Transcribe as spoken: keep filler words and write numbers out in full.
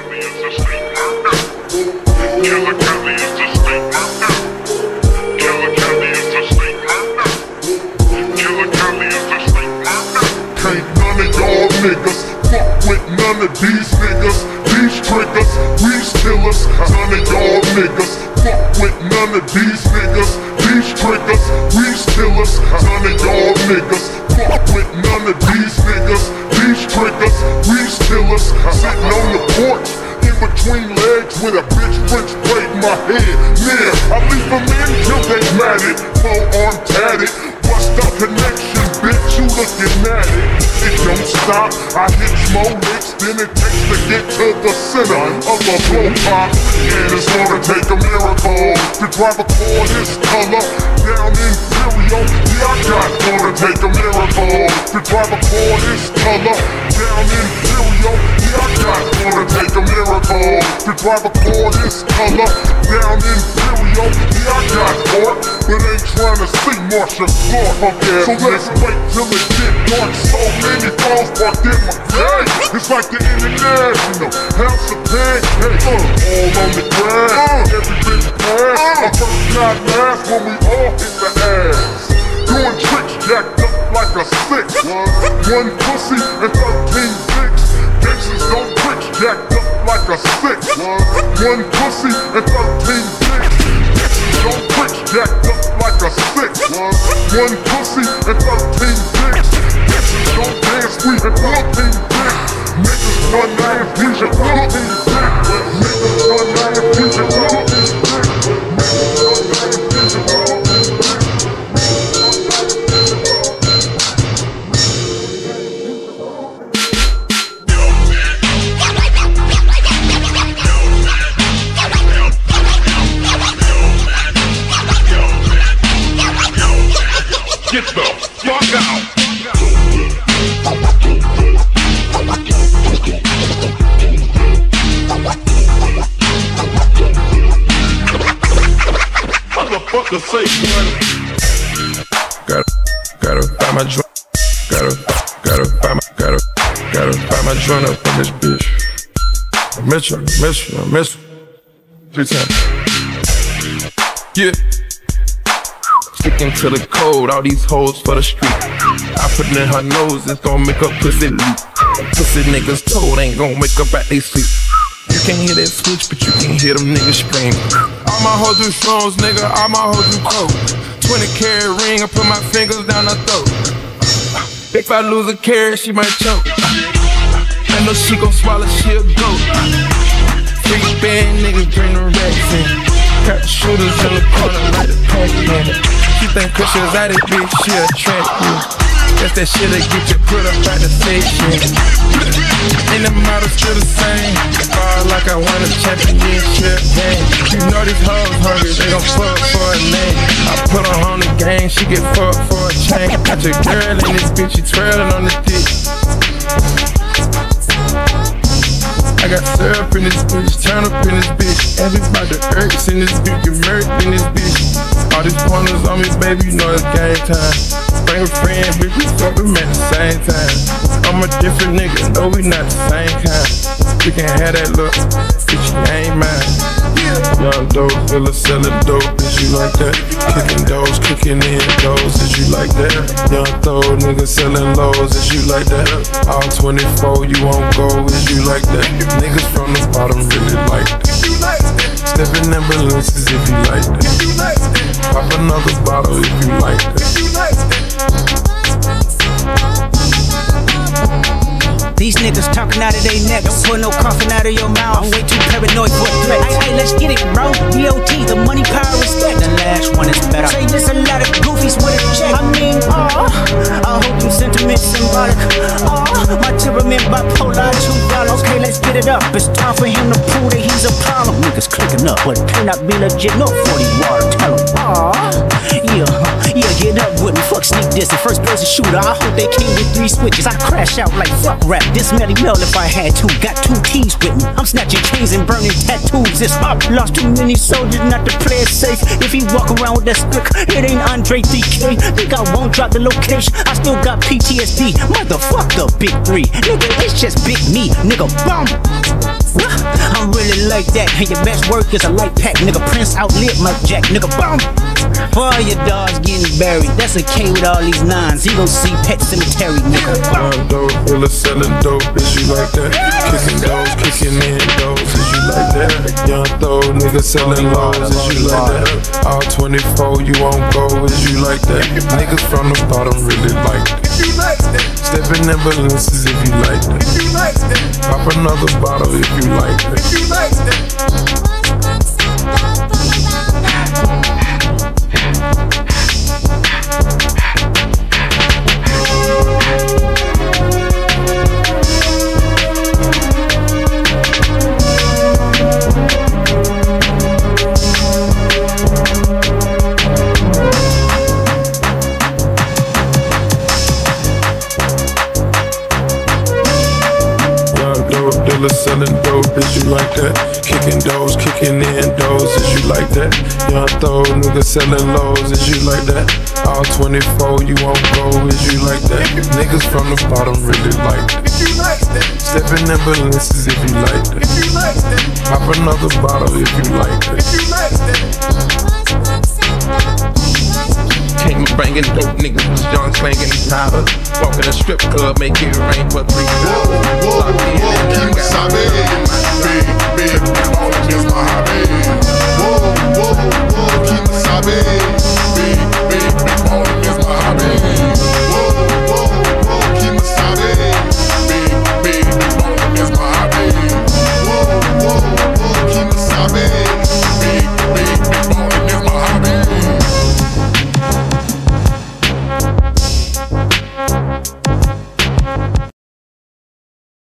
Kelly is a state murder. Killer Kelly is a state murder. Killer Kelly is a state murder. Killer Kelly is a state murder. Can't none of y'all niggas fuck with none of these niggas. These triggers, we's killers. None of y'all niggas fuck with none of these niggas. These triggers, we's killers. None of y'all niggas fuck with none of these niggas. These triggers, we's killers. Sitting on the porch in between legs with a bitch French braid in my head. Yeah, I leave them in till they matted. Forearm tatted. What's the connection, bitch? You looking at it? It don't stop. I hit more licks than it takes to get to the center of a blow pop. And it's gonna take a miracle to drive a car this color down Imperial. Yeah, I got gonna take a miracle to drive a car this color down Imperial. Yeah, I got gonna take a miracle to drive a car this color down Imperial. Yeah, I got caught, but ain't trying to see Marsha Clark. So let's wait till it get dark. So many calls parked in my day. It's like the International House of Pancakes. Uh, all on the grass, uh, every bitch pass. Uh, first not last when we all hit the ass. Doing tricks jacked up like a six. One pussy and thirteen dicks. Bitches don't tricks jacked up like a six. One pussy and thirteen dicks. Bitches don't tricks jacked up like a six. One pussy and thirteen dicks. Bitches don't dance, we and fourteen dicks. Niggas run out of future, fourteen dicks. Niggas run out of future, fourteen dicks. Niggas run out of future, fourteen dicks. Get the fuck out! Motherfucker say Gotta, gotta find my joint. Gotta, gotta find my, gotta, gotta find my joint up in this bitch. I miss you, I miss you, I miss you. Three times. Yeah. Sticking to the code, all these hoes for the street. I put it in her nose, it's gon' make her pussy leak. Pussy niggas told ain't gon' wake up at they sleep. You can't hear that switch, but you can hear them niggas scream. All my hoes do shrooms, nigga, all my hoes do coke. twenty carat ring, I put my fingers down her throat. If I lose a carat, she might choke. I know she gon' swallow, she a goat. Free band niggas bring the racks in. Got the shooters in the corner like the pack in it. She think Christian's at it, bitch, she attractive. That's that shit that get you put up at the station. And the model still the same. Fall like I won a championship game. You know these hoes hungry, they gon' fuck for a name. I put her on the game, she get fucked for a chain. Got your girl in this bitch, she twirling on the dick. I got syrup in this bitch, turn up in this bitch. Everybody hurts in this bitch, get murked in this bitch. All these pointers on me, baby, you know it's game time. Bring a friend, bitch, we fuck them at the same time. I'm a different nigga, no, we not the same kind. You can have that look, bitch, you ain't mine. Young dope, filler selling dope, is you like that? Kicking doors, kicking in doors, is you like that? Young throw nigga selling lows, is you like that? All twenty-four, you won't go, is you like that? Niggas from the bottom really like that. Stepping ambulances if you like that. Pop another bottle if you like that. These niggas talking out of their neck, don't put no coughing out of your mouth. I'm way too paranoid for a threat. Hey, let's get it, bro. D O T, the money, power, respect. The last one is better. Say this a lot of goofies with a check. I mean, aw, I hope them sentiments symbolic. Aw, my temperament bipolar, two dollars. Okay, let's get it up. It's time for him to prove that he's a problem. Niggas clicking up, but it cannot be legit. No forty water, tell him. Aw, yeah, yeah, get up with me. Fuck sneak this, the first person shooter. I hope they came with three switches. I crash out like fuck rap. This Melly Mel if I had to. Got two keys with me. I'm snatching chains and burning tattoos. It's up. Lost too many soldiers not to play it safe. If he walk around with that stick, it ain't Andre three K. Think I won't drop the location. I still got P T S D. Motherfuck the big three. Nigga, it's just big me. Nigga, bum. like that. And your best work is a light pack. Nigga, Prince outlived Mike Jack. Nigga, boom! For all your dogs getting buried. That's a K with all these nines. He gon' see Pet Cemetery, nigga. Young dope, really selling dope, is you like that? Kicking doors, kicking in doors, is you like that? Young throw, nigga selling lows, is you like that? All twenty-four, you won't go, is you like that? Niggas from the bottom really like that. Stepping in balances if you like that. Pop another bottle if you like that. Selling dope, is you like that? Kicking doors, kicking in doors, is you like that? Young throw, nigga selling lows, is you like that? All twenty-four, you won't go, is you like that? Niggas from the bottom really like that. Stepping in balances if you like that. Pop another bottle if you like that. Came bringing dope niggas, John slanging powder. Walking a strip club, make it rain for three dollars.